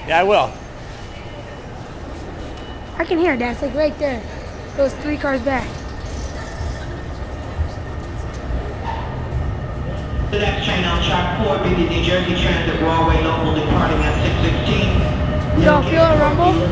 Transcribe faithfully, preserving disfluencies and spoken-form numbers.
Yeah, I will. I can hear it, Dad. It's like right there. Those three cars back. The next train on track four will be the New Jersey Transit Broadway local departing at six sixteen. You don't feel a rumble?